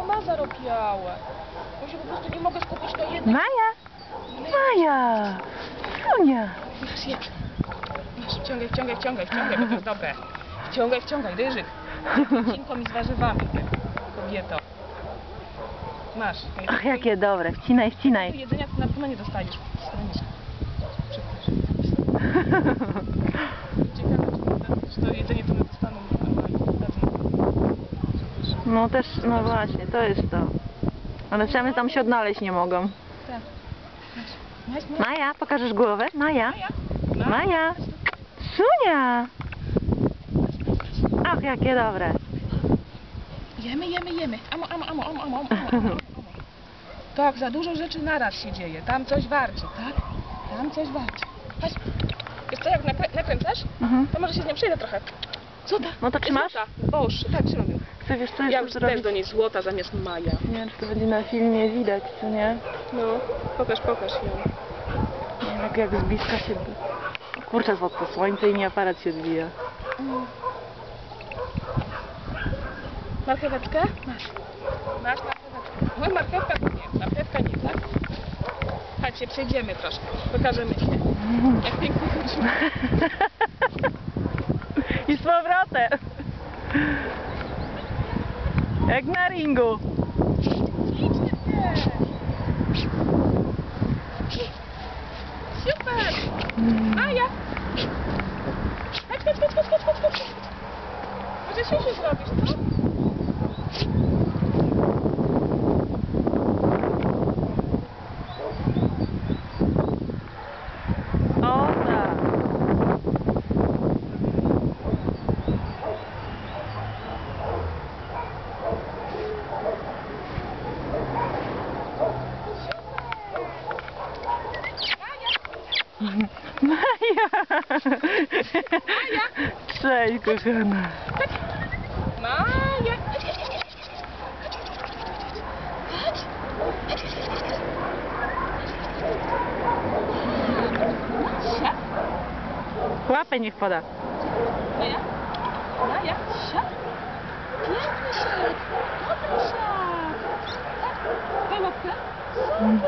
ma zarobiałe. Bo się po prostu nie mogę skupić na jednej. Maja! Maja! Sonia! Masz, jedz. Masz, wciągaj, bo to jest dobre. Wciągaj, ryżyk. Cinką i z warzywami, kobieto. Masz. Ach, jakie dobre. Wcinaj. Do jedzenia to na pewno nie dostaniesz. Ciekawe, czy to jedzenie to nie dostaną normalnie. No też, no właśnie, to jest to. Ale same tam się odnaleźć nie mogą. Tak. Maja, pokażesz głowę? Maja? No. Maja! Sunia! Ach, jakie dobre. Jemy. Amo. Tak, za dużo rzeczy naraz się dzieje. Tam coś warczy, tak? Tam coś warczy. Chodź. Wiesz co, jak nakręcasz, to może się z nią przejdę trochę. Złota. No to trzymasz? Złota. Boż, tak, trzymam ją. Chcę, wiesz co Ja jeszcze już zrobić? też do niej złota zamiast Maja. Nie wiem, czy to będzie na filmie widać, czy nie? No, pokaż ją. Nie wiem, jak z bliska się... Kurczę, to słońce i nie aparat się odbija. Marcheweczkę? Masz marcheweczkę. No marchewka to nie, marchewka nie, tak? Chodźcie, przejdziemy troszkę, pokażemy się. Jak pięknie chodzimy. I z powrotem! Jak na ringu! Super! Maja! Chodź. Może się zrobisz, co? O tak! Maja! Cześć, kochana! Maja! Łapę niech poda. Maja? Siad. Piękny siad. Dobry siad. Tak. Daj łapkę. Super.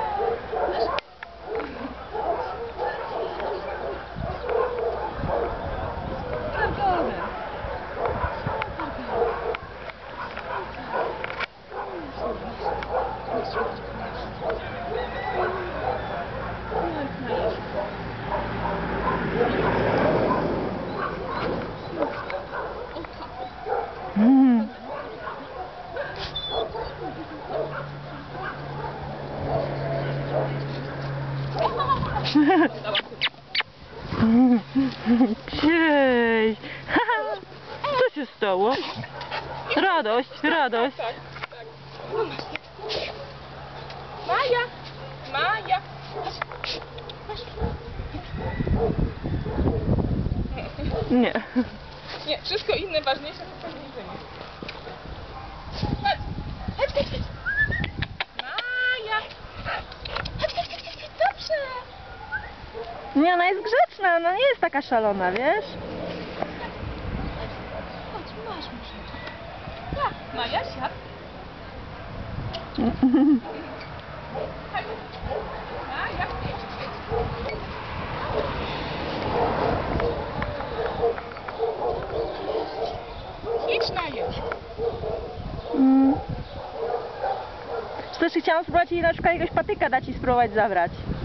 Cześć! Co się stało? Radość. Tak. Maja! Nie. Nie, wszystko inne ważniejsze to pewnie jedzenie. Chodź. Maja! Chodź. Dobrze! Nie, ona jest grzeczna, ona nie jest taka szalona, wiesz? Chodź, masz muszę. Tak, Maja, siad. Maja. Idź na jeść. Też chciałam spróbować jej na przykład jakiegoś patyka dać i spróbować zabrać.